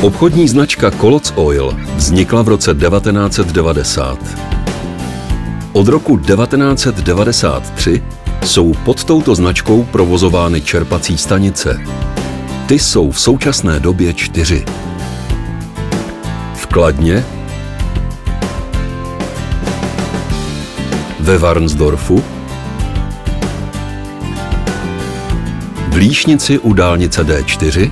Obchodní značka Koloc Oil vznikla v roce 1990. Od roku 1993 jsou pod touto značkou provozovány čerpací stanice. Ty jsou v současné době 4. V Kladně, ve Varnsdorfu, v Líšnici u dálnice D4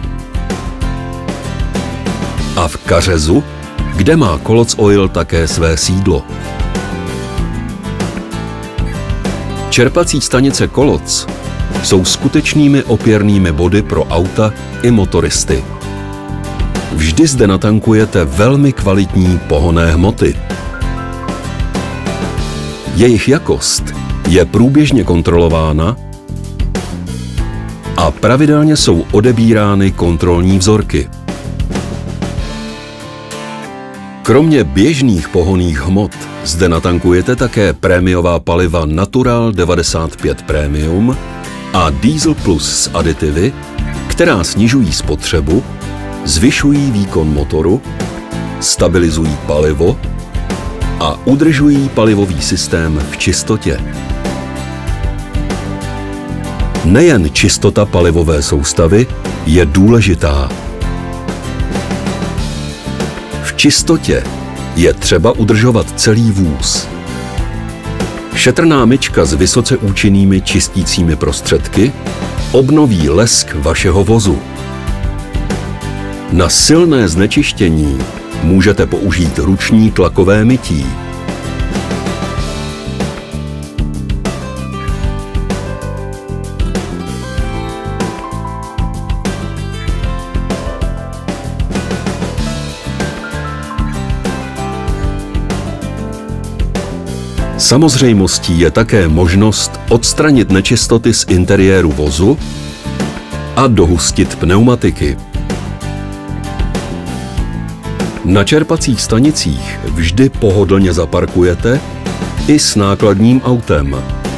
a v Kařezu, kde má Koloc Oil také své sídlo. Čerpací stanice Koloc jsou skutečnými opěrnými body pro auta i motoristy. Vždy zde natankujete velmi kvalitní pohonné hmoty. Jejich jakost je průběžně kontrolována a pravidelně jsou odebírány kontrolní vzorky. Kromě běžných pohonných hmot zde natankujete také prémiová paliva Natural 95 Premium a Diesel Plus s aditivy, která snižují spotřebu, zvyšují výkon motoru, stabilizují palivo a udržují palivový systém v čistotě. Nejen čistota palivové soustavy je důležitá. V čistotě je třeba udržovat celý vůz. Šetrná myčka s vysoce účinnými čistícími prostředky obnoví lesk vašeho vozu. Na silné znečištění můžete použít ruční tlakové mytí. Samozřejmostí je také možnost odstranit nečistoty z interiéru vozu a dohustit pneumatiky. Na čerpacích stanicích vždy pohodlně zaparkujete i s nákladním autem.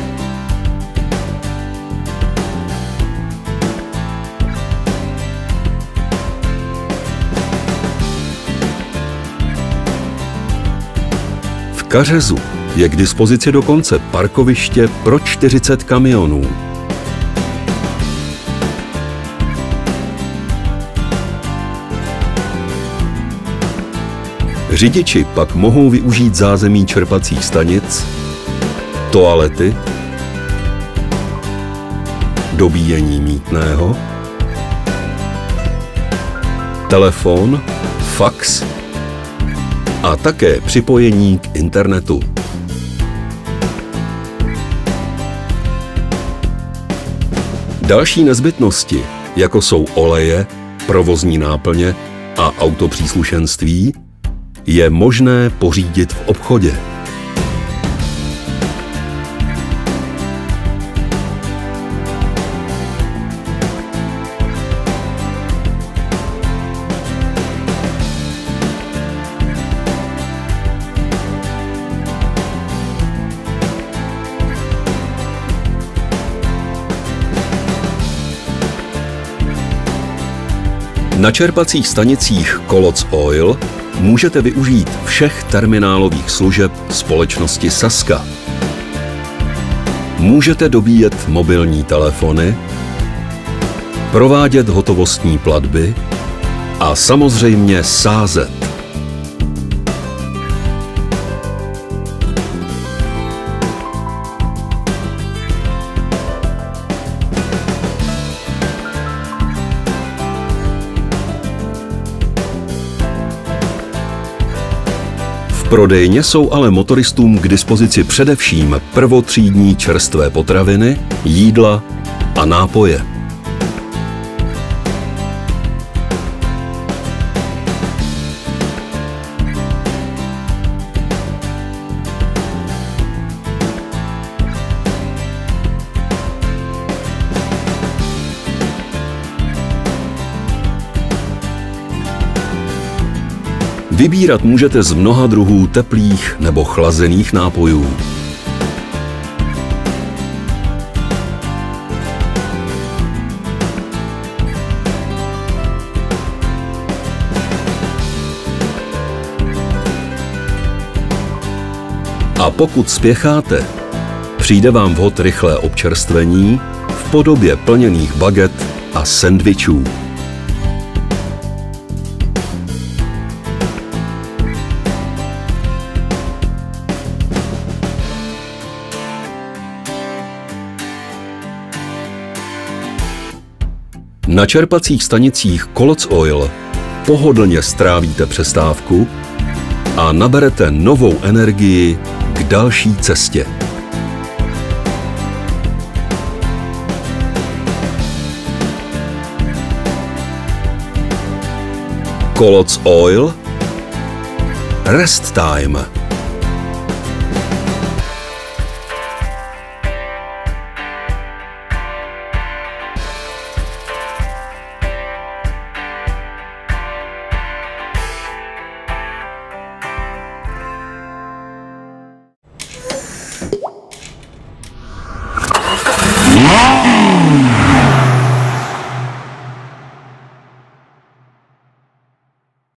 V Kařezu je k dispozici dokonce parkoviště pro 40 kamionů. Řidiči pak mohou využít zázemí čerpacích stanic, toalety, dobíjení mýtného, telefon, fax a také připojení k internetu. Další nezbytnosti, jako jsou oleje, provozní náplně a autopříslušenství, je možné pořídit v obchodě. Na čerpacích stanicích Koloc Oil můžete využít všech terminálových služeb společnosti Sazka. Můžete dobíjet mobilní telefony, provádět hotovostní platby a samozřejmě sázet. V prodejně jsou ale motoristům k dispozici především prvotřídní čerstvé potraviny, jídla a nápoje. Vybírat můžete z mnoha druhů teplých nebo chlazených nápojů. A pokud spěcháte, přijde vám vhod rychlé občerstvení v podobě plněných baget a sendvičů. Na čerpacích stanicích Koloc Oil pohodlně strávíte přestávku a naberete novou energii k další cestě. Koloc Oil. Rest time.